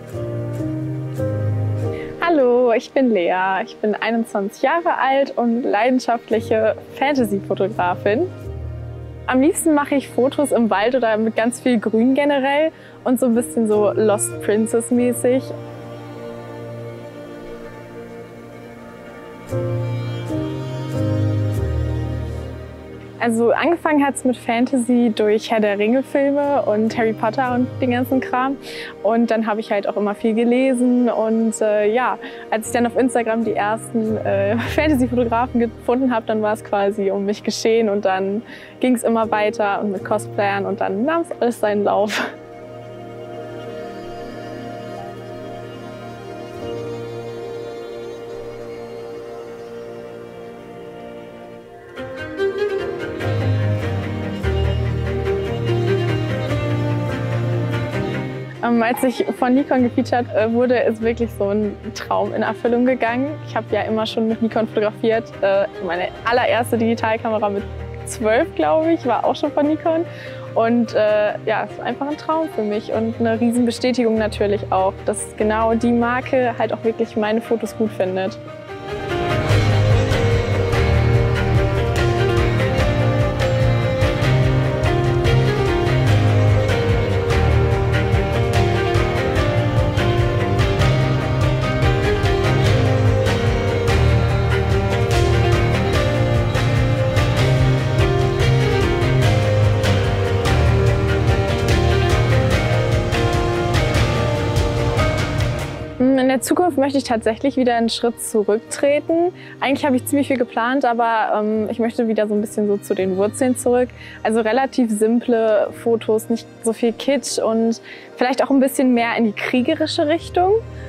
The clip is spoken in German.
Hallo, ich bin Lea. Ich bin 21 Jahre alt und leidenschaftliche Fantasy-Fotografin. Am liebsten mache ich Fotos im Wald oder mit ganz viel Grün generell und so ein bisschen so Lost Princess mäßig. Also angefangen hat es mit Fantasy durch Herr der Ringe-Filme und Harry Potter und den ganzen Kram. Und dann habe ich halt auch immer viel gelesen. Und ja, als ich dann auf Instagram die ersten Fantasy-Fotografen gefunden habe, dann war es quasi um mich geschehen. Und dann ging es immer weiter und mit Cosplayern und dann nahm es alles seinen Lauf. Als ich von Nikon gefeatured wurde, ist wirklich so ein Traum in Erfüllung gegangen. Ich habe ja immer schon mit Nikon fotografiert. Meine allererste Digitalkamera mit 12, glaube ich, war auch schon von Nikon. Und ja, es ist einfach ein Traum für mich und eine Riesenbestätigung natürlich auch, dass genau die Marke halt auch wirklich meine Fotos gut findet. In der Zukunft möchte ich tatsächlich wieder einen Schritt zurücktreten. Eigentlich habe ich ziemlich viel geplant, aber ich möchte wieder so ein bisschen so zu den Wurzeln zurück. Also relativ simple Fotos, nicht so viel Kitsch und vielleicht auch ein bisschen mehr in die kriegerische Richtung.